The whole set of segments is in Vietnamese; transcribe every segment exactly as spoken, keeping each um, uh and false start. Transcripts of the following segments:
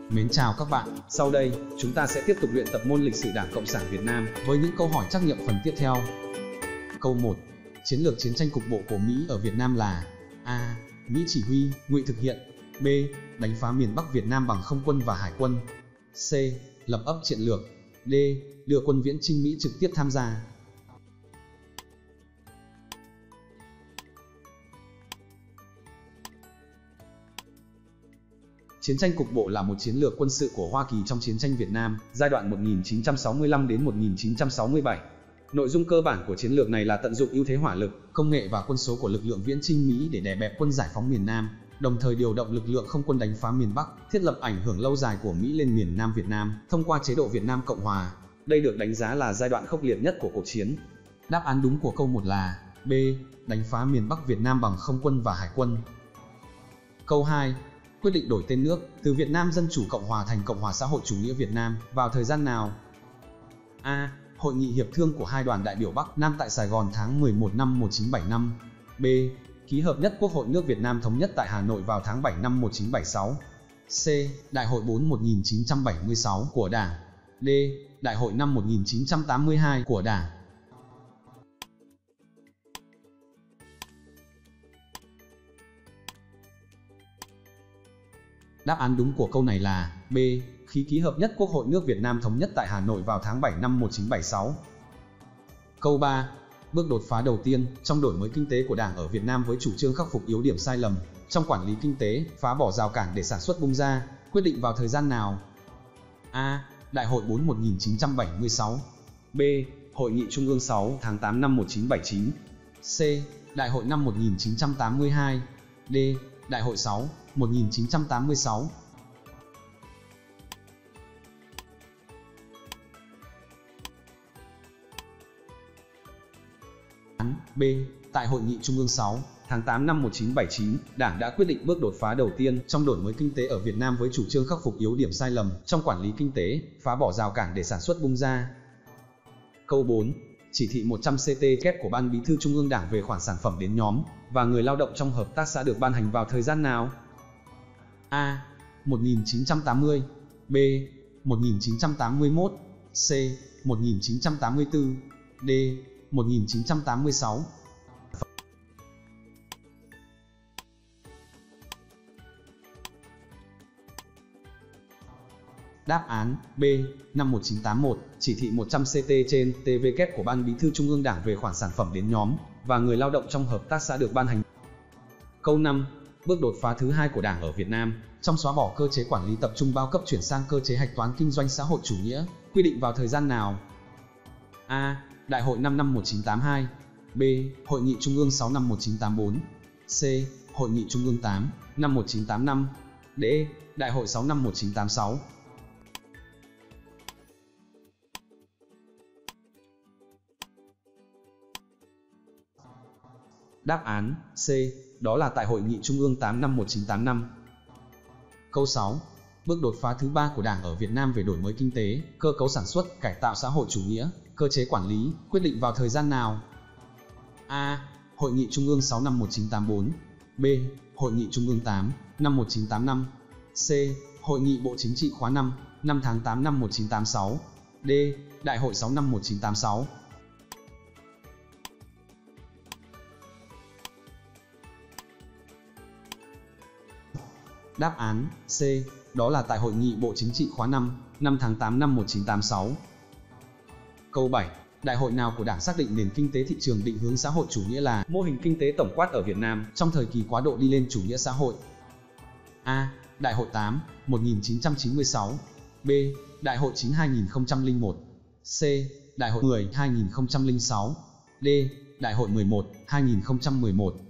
Mến chào các bạn, sau đây, chúng ta sẽ tiếp tục luyện tập môn lịch sử Đảng Cộng sản Việt Nam với những câu hỏi trắc nghiệm phần tiếp theo. Câu một. Chiến lược chiến tranh cục bộ của Mỹ ở Việt Nam là: A. Mỹ chỉ huy, Ngụy thực hiện. B. Đánh phá miền Bắc Việt Nam bằng không quân và hải quân. C. Lập ấp chiến lược. D. Đưa quân viễn chinh Mỹ trực tiếp tham gia. Chiến tranh cục bộ là một chiến lược quân sự của Hoa Kỳ trong chiến tranh Việt Nam, giai đoạn một nghìn chín trăm sáu mươi lăm đến một nghìn chín trăm sáu mươi bảy. Nội dung cơ bản của chiến lược này là tận dụng ưu thế hỏa lực, công nghệ và quân số của lực lượng viễn chinh Mỹ để đè bẹp quân giải phóng miền Nam, đồng thời điều động lực lượng không quân đánh phá miền Bắc, thiết lập ảnh hưởng lâu dài của Mỹ lên miền Nam Việt Nam thông qua chế độ Việt Nam Cộng Hòa. Đây được đánh giá là giai đoạn khốc liệt nhất của cuộc chiến. Đáp án đúng của câu một là B. Đánh phá miền Bắc Việt Nam bằng không quân và hải quân. Câu hai. Quyết định đổi tên nước từ Việt Nam Dân chủ Cộng hòa thành Cộng hòa xã hội chủ nghĩa Việt Nam vào thời gian nào? A. Hội nghị hiệp thương của hai đoàn đại biểu Bắc Nam tại Sài Gòn tháng mười một năm một nghìn chín trăm bảy mươi lăm. B. Ký hợp nhất Quốc hội nước Việt Nam thống nhất tại Hà Nội vào tháng bảy năm một nghìn chín trăm bảy mươi sáu. C. Đại hội bốn một nghìn chín trăm bảy mươi sáu của Đảng. D. Đại hội năm một nghìn chín trăm tám mươi hai của Đảng. Đáp án đúng của câu này là B. Khi ký hợp nhất Quốc hội nước Việt Nam thống nhất tại Hà Nội vào tháng bảy năm một nghìn chín trăm bảy mươi sáu. Câu ba. Bước đột phá đầu tiên trong đổi mới kinh tế của Đảng ở Việt Nam với chủ trương khắc phục yếu điểm sai lầm trong quản lý kinh tế, phá bỏ rào cản để sản xuất bung ra, quyết định vào thời gian nào? A. Đại hội bốn một nghìn chín trăm bảy mươi sáu. B. Hội nghị Trung ương sáu tháng tám năm một nghìn chín trăm bảy mươi chín. C. Đại hội năm một nghìn chín trăm tám mươi hai. D. Đại hội sáu một nghìn chín trăm tám mươi sáu. B. Tại Hội nghị Trung ương sáu tháng tám năm một nghìn chín trăm bảy mươi chín, Đảng đã quyết định bước đột phá đầu tiên trong đổi mới kinh tế ở Việt Nam với chủ trương khắc phục yếu điểm sai lầm trong quản lý kinh tế, phá bỏ rào cản để sản xuất bung ra. Câu bốn. Chỉ thị một trăm C T kép của Ban Bí thư Trung ương Đảng về khoản sản phẩm đến nhóm và người lao động trong hợp tác xã được ban hành vào thời gian nào? A. một nghìn chín trăm tám mươi. B. một nghìn chín trăm tám mươi mốt. C. một nghìn chín trăm tám mươi tư. D. một nghìn chín trăm tám mươi sáu. Đáp án B. Năm một nghìn chín trăm tám mươi mốt, chỉ thị một trăm C T trên T V kép của Ban Bí thư Trung ương Đảng về khoản sản phẩm đến nhóm và người lao động trong hợp tác xã được ban hành. Câu năm. Bước đột phá thứ hai của Đảng ở Việt Nam trong xóa bỏ cơ chế quản lý tập trung bao cấp chuyển sang cơ chế hạch toán kinh doanh xã hội chủ nghĩa, quy định vào thời gian nào? A. Đại hội năm năm một nghìn chín trăm tám mươi hai. B. Hội nghị Trung ương sáu năm một nghìn chín trăm tám mươi bốn. C. Hội nghị Trung ương tám năm một nghìn chín trăm tám mươi lăm. D. Đại hội sáu năm một nghìn chín trăm tám mươi sáu. Đáp án C. Đó là tại Hội nghị Trung ương tám năm một nghìn chín trăm tám mươi lăm. Câu sáu. Bước đột phá thứ ba của Đảng ở Việt Nam về đổi mới kinh tế, cơ cấu sản xuất, cải tạo xã hội chủ nghĩa, cơ chế quản lý, quyết định vào thời gian nào? A. Hội nghị Trung ương sáu năm một nghìn chín trăm tám mươi bốn. B. Hội nghị Trung ương tám năm một nghìn chín trăm tám mươi lăm. C. Hội nghị Bộ Chính trị khóa năm, năm tháng tám năm một nghìn chín trăm tám mươi sáu. D. Đại hội sáu năm một nghìn chín trăm tám mươi sáu. Đáp án C. Đó là tại Hội nghị Bộ Chính trị khóa năm, năm tháng tám năm một nghìn chín trăm tám mươi sáu. Câu bảy. Đại hội nào của Đảng xác định nền kinh tế thị trường định hướng xã hội chủ nghĩa là mô hình kinh tế tổng quát ở Việt Nam trong thời kỳ quá độ đi lên chủ nghĩa xã hội? A. Đại hội tám một nghìn chín trăm chín mươi sáu. B. Đại hội chín hai nghìn không trăm lẻ một. C. Đại hội mười hai nghìn không trăm lẻ sáu. D. Đại hội mười một hai nghìn không trăm mười một.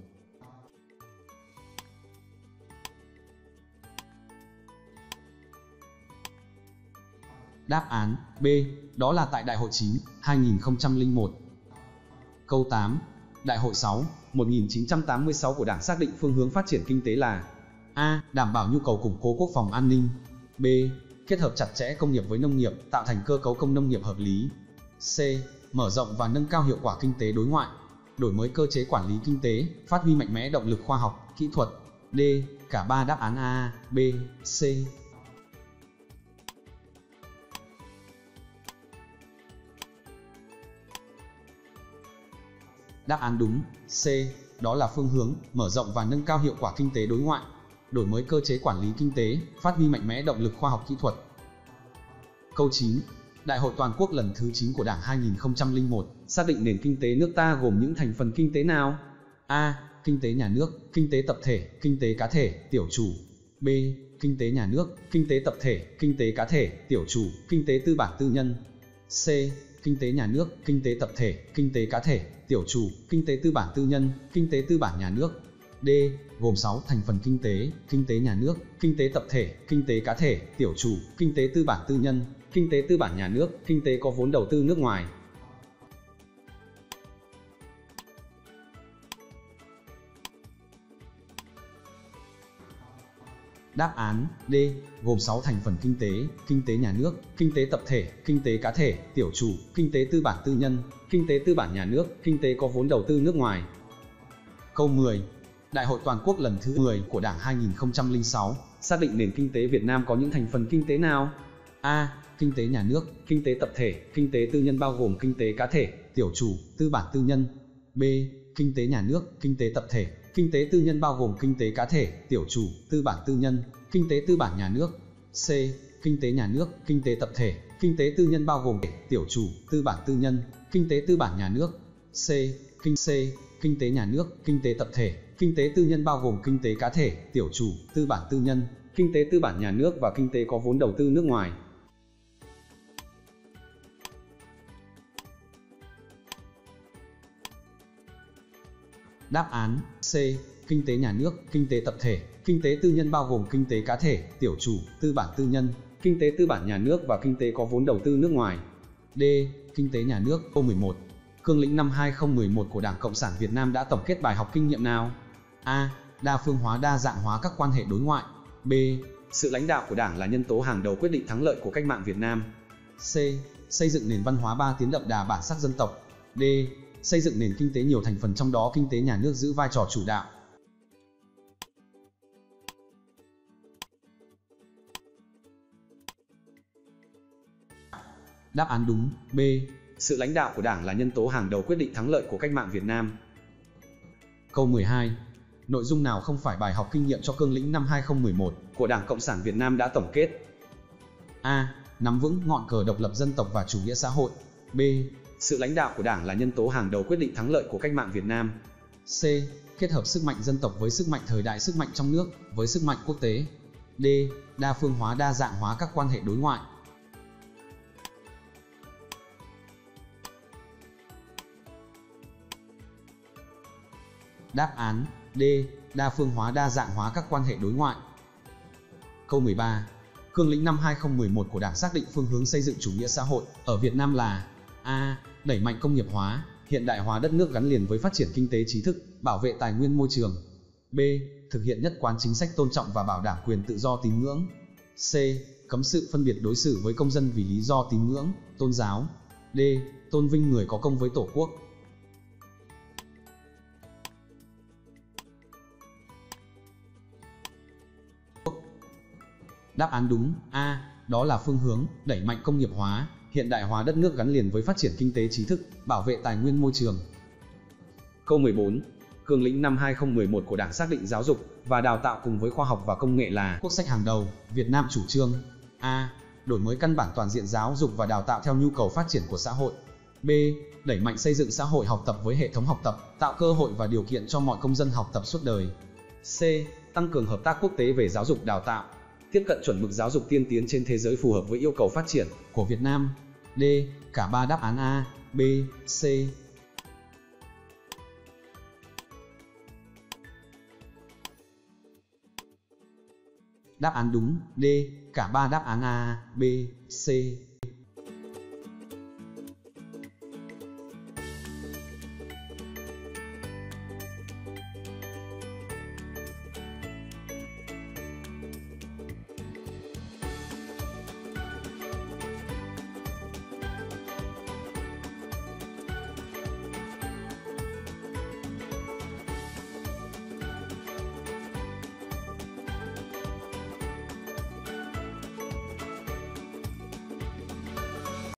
Đáp án B. Đó là tại Đại hội chín hai nghìn không trăm lẻ một. Câu tám. Đại hội sáu một nghìn chín trăm tám mươi sáu của Đảng xác định phương hướng phát triển kinh tế là: A. Đảm bảo nhu cầu củng cố quốc phòng an ninh. B. Kết hợp chặt chẽ công nghiệp với nông nghiệp, tạo thành cơ cấu công nông nghiệp hợp lý. C. Mở rộng và nâng cao hiệu quả kinh tế đối ngoại. Đổi mới cơ chế quản lý kinh tế, phát huy mạnh mẽ động lực khoa học, kỹ thuật. D. Cả ba đáp án A, B, C. Đáp án đúng, C, đó là phương hướng, mở rộng và nâng cao hiệu quả kinh tế đối ngoại, đổi mới cơ chế quản lý kinh tế, phát huy mạnh mẽ động lực khoa học kỹ thuật. Câu chín. Đại hội toàn quốc lần thứ chín của Đảng hai nghìn không trăm lẻ một xác định nền kinh tế nước ta gồm những thành phần kinh tế nào? A. Kinh tế nhà nước, kinh tế tập thể, kinh tế cá thể, tiểu chủ. B. Kinh tế nhà nước, kinh tế tập thể, kinh tế cá thể, tiểu chủ, kinh tế tư bản tư nhân. C. Kinh tế nhà nước, kinh tế tập thể, kinh tế cá thể, tiểu chủ, kinh tế tư bản tư nhân, kinh tế tư bản nhà nước. D. Gồm sáu thành phần kinh tế, kinh tế nhà nước, kinh tế tập thể, kinh tế cá thể, tiểu chủ, kinh tế tư bản tư nhân, kinh tế tư bản nhà nước, kinh tế có vốn đầu tư nước ngoài. Đáp án D. Gồm sáu thành phần kinh tế, kinh tế nhà nước, kinh tế tập thể, kinh tế cá thể, tiểu chủ, kinh tế tư bản tư nhân, kinh tế tư bản nhà nước, kinh tế có vốn đầu tư nước ngoài. Câu mười. Đại hội toàn quốc lần thứ mười của Đảng hai nghìn không trăm lẻ sáu xác định nền kinh tế Việt Nam có những thành phần kinh tế nào? A. Kinh tế nhà nước, kinh tế tập thể, kinh tế tư nhân bao gồm kinh tế cá thể, tiểu chủ, tư bản tư nhân. B. Kinh tế nhà nước, kinh tế tập thể, kinh tế tư nhân bao gồm kinh tế cá thể, tiểu chủ, tư bản tư nhân, kinh tế tư bản nhà nước. C. Kinh tế nhà nước, kinh tế tập thể, kinh tế tư nhân bao gồm tiểu chủ, tư bản tư nhân, kinh tế tư bản nhà nước. C. Kinh C. Kinh tế nhà nước, kinh tế tập thể, kinh tế tư nhân bao gồm kinh tế cá thể, tiểu chủ, tư bản tư nhân, kinh tế tư bản nhà nước và kinh tế có vốn đầu tư nước ngoài. Đáp án C. Kinh tế nhà nước, kinh tế tập thể, kinh tế tư nhân bao gồm kinh tế cá thể, tiểu chủ, tư bản tư nhân, kinh tế tư bản nhà nước và kinh tế có vốn đầu tư nước ngoài. D. Kinh tế nhà nước. Câu mười một. Cương lĩnh năm hai nghìn không trăm mười một của Đảng Cộng sản Việt Nam đã tổng kết bài học kinh nghiệm nào? A. Đa phương hóa đa dạng hóa các quan hệ đối ngoại. B. Sự lãnh đạo của Đảng là nhân tố hàng đầu quyết định thắng lợi của cách mạng Việt Nam. C. Xây dựng nền văn hóa ba tiếng đậm đà bản sắc dân tộc. D. Xây dựng nền kinh tế nhiều thành phần trong đó kinh tế nhà nước giữ vai trò chủ đạo. Đáp án đúng, B. Sự lãnh đạo của Đảng là nhân tố hàng đầu quyết định thắng lợi của cách mạng Việt Nam. Câu mười hai. Nội dung nào không phải bài học kinh nghiệm cho cương lĩnh năm hai nghìn không trăm mười một của Đảng Cộng sản Việt Nam đã tổng kết? A. Nắm vững ngọn cờ độc lập dân tộc và chủ nghĩa xã hội. B. Sự lãnh đạo của Đảng là nhân tố hàng đầu quyết định thắng lợi của cách mạng Việt Nam. C. Kết hợp sức mạnh dân tộc với sức mạnh thời đại, sức mạnh trong nước với sức mạnh quốc tế. D. Đa phương hóa đa dạng hóa các quan hệ đối ngoại. Đáp án D. Đa phương hóa đa dạng hóa các quan hệ đối ngoại. Câu mười ba. Cương lĩnh năm hai nghìn không trăm mười một của Đảng xác định phương hướng xây dựng chủ nghĩa xã hội ở Việt Nam là: A. Đẩy mạnh công nghiệp hóa, hiện đại hóa đất nước gắn liền với phát triển kinh tế trí thức, bảo vệ tài nguyên môi trường. B. Thực hiện nhất quán chính sách tôn trọng và bảo đảm quyền tự do tín ngưỡng. C. Cấm sự phân biệt đối xử với công dân vì lý do tín ngưỡng, tôn giáo. D. Tôn vinh người có công với Tổ quốc. Đáp án đúng, A. Đó là phương hướng đẩy mạnh công nghiệp hóa, hiện đại hóa đất nước gắn liền với phát triển kinh tế trí thức, bảo vệ tài nguyên môi trường. Câu mười bốn. Cương lĩnh năm hai nghìn không trăm mười một của Đảng xác định giáo dục và đào tạo cùng với khoa học và công nghệ là quốc sách hàng đầu. Việt Nam chủ trương: A. Đổi mới căn bản toàn diện giáo dục và đào tạo theo nhu cầu phát triển của xã hội. B. Đẩy mạnh xây dựng xã hội học tập với hệ thống học tập, tạo cơ hội và điều kiện cho mọi công dân học tập suốt đời. C. Tăng cường hợp tác quốc tế về giáo dục đào tạo, tiếp cận chuẩn mực giáo dục tiên tiến trên thế giới phù hợp với yêu cầu phát triển của Việt Nam. D. Cả ba đáp án A, B, C. Đáp án đúng, D. Cả ba đáp án A, B, C.